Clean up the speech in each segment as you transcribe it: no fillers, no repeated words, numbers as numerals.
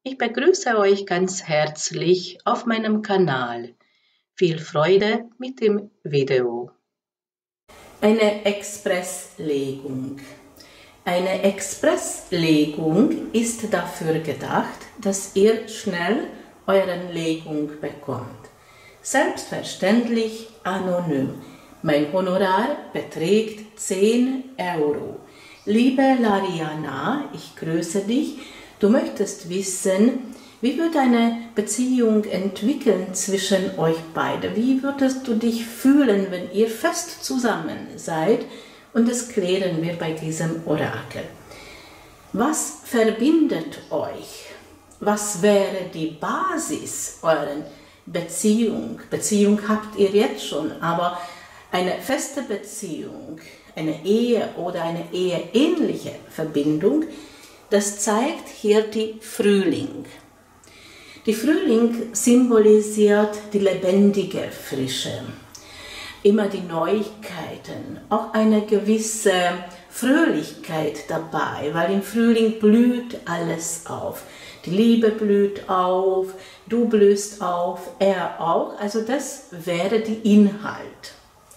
Ich begrüße euch ganz herzlich auf meinem Kanal. Viel Freude mit dem Video. Eine Expresslegung. Eine Expresslegung ist dafür gedacht, dass ihr schnell euren Legung bekommt. Selbstverständlich anonym. Mein Honorar beträgt 10 Euro. Liebe Lariana, ich grüße dich. Du möchtest wissen, wie wird eine Beziehung entwickeln zwischen euch beiden? Wie würdest du dich fühlen, wenn ihr fest zusammen seid? Und das klären wir bei diesem Orakel. Was verbindet euch? Was wäre die Basis eurer Beziehung? Beziehung habt ihr jetzt schon, aber eine feste Beziehung, eine Ehe oder eine eheähnliche Verbindung, das zeigt hier die Frühling. Die Frühling symbolisiert die lebendige Frische, immer die Neuigkeiten, auch eine gewisse Fröhlichkeit dabei, weil im Frühling blüht alles auf. Die Liebe blüht auf, du blühst auf, er auch, also das wäre der Inhalt.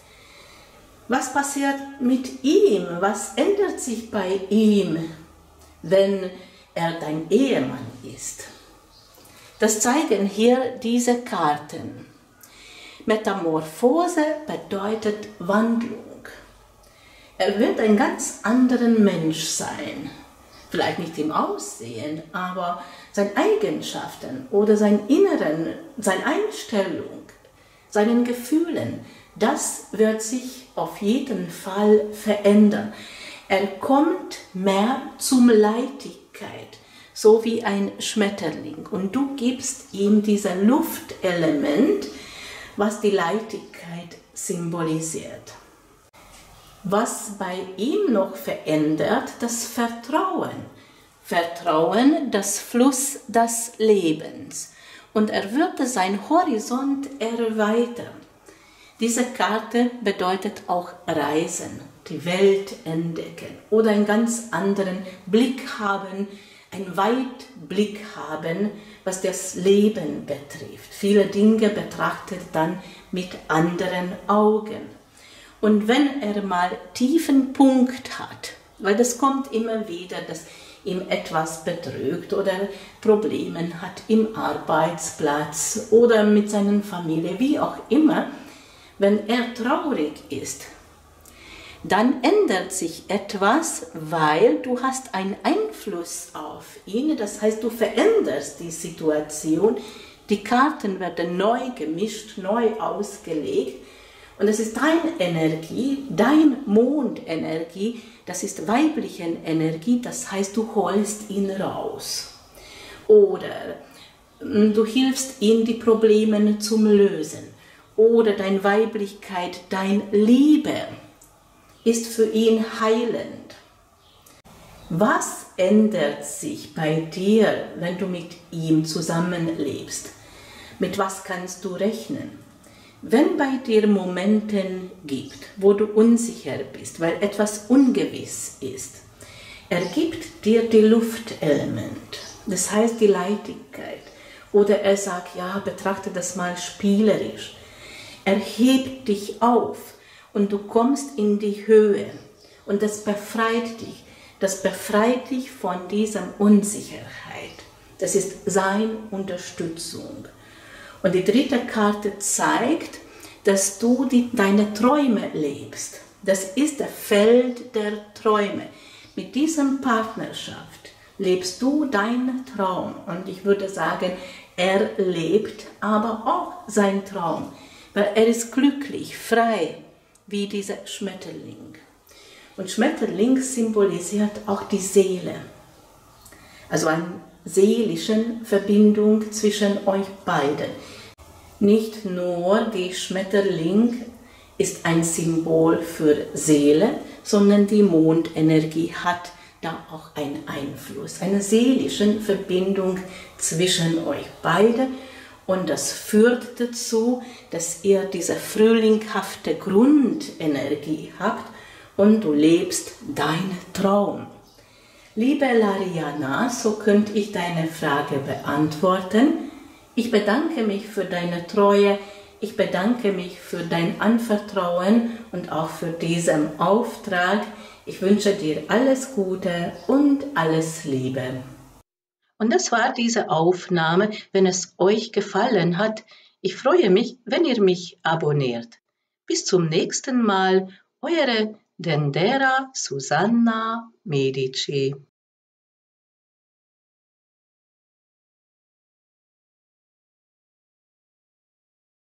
Was passiert mit ihm? Was ändert sich bei ihm, wenn er dein Ehemann ist? Das zeigen hier diese Karten. Metamorphose bedeutet Wandlung. Er wird ein ganz anderer Mensch sein. Vielleicht nicht im Aussehen, aber seine Eigenschaften oder sein Inneren, seine Einstellung, seinen Gefühlen, das wird sich auf jeden Fall verändern. Er kommt mehr zum Leichtigkeit, so wie ein Schmetterling. Und du gibst ihm dieses Luftelement, was die Leichtigkeit symbolisiert. Was bei ihm noch verändert, das Vertrauen. Vertrauen, das Fluss des Lebens. Und er würde seinen Horizont erweitern. Diese Karte bedeutet auch Reisen, die Welt entdecken oder einen ganz anderen Blick haben, einen Weitblick haben, was das Leben betrifft. Viele Dinge betrachtet dann mit anderen Augen. Und wenn er mal tiefen Punkt hat, weil das kommt immer wieder, dass ihm etwas bedrückt oder Probleme hat im Arbeitsplatz oder mit seiner Familie, wie auch immer, wenn er traurig ist, dann ändert sich etwas, weil du hast einen Einfluss auf ihn. Das heißt, du veränderst die Situation. Die Karten werden neu gemischt, neu ausgelegt. Und es ist deine Energie, deine Mondenergie, das ist weibliche Energie. Das heißt, du holst ihn raus. Oder du hilfst ihm, die Probleme zu lösen. Oder deine Weiblichkeit, deine Liebe ist für ihn heilend. Was ändert sich bei dir, wenn du mit ihm zusammenlebst? Mit was kannst du rechnen? Wenn bei dir Momente gibt, wo du unsicher bist, weil etwas ungewiss ist, er gibt dir die Luftelement, das heißt die Leichtigkeit. Oder er sagt, ja, betrachte das mal spielerisch. Er hebt dich auf und du kommst in die Höhe und das befreit dich. Das befreit dich von dieser Unsicherheit. Das ist seine Unterstützung. Und die dritte Karte zeigt, dass du deine Träume lebst. Das ist das Feld der Träume. Mit dieser Partnerschaft lebst du deinen Traum. Und ich würde sagen, er lebt aber auch seinen Traum. Weil er ist glücklich, frei, wie dieser Schmetterling. Und Schmetterling symbolisiert auch die Seele. Also eine seelische Verbindung zwischen euch beiden. Nicht nur die Schmetterling ist ein Symbol für Seele, sondern die Mondenergie hat da auch einen Einfluss. Eine seelische Verbindung zwischen euch beiden. Und das führt dazu, dass ihr diese frühlinghafte Grundenergie habt und du lebst deinen Traum. Liebe Lariana, so könnte ich deine Frage beantworten. Ich bedanke mich für deine Treue, ich bedanke mich für dein Anvertrauen und auch für diesen Auftrag. Ich wünsche dir alles Gute und alles Liebe. Und das war diese Aufnahme. Wenn es euch gefallen hat, ich freue mich, wenn ihr mich abonniert. Bis zum nächsten Mal, eure Dendera Susanna Medici.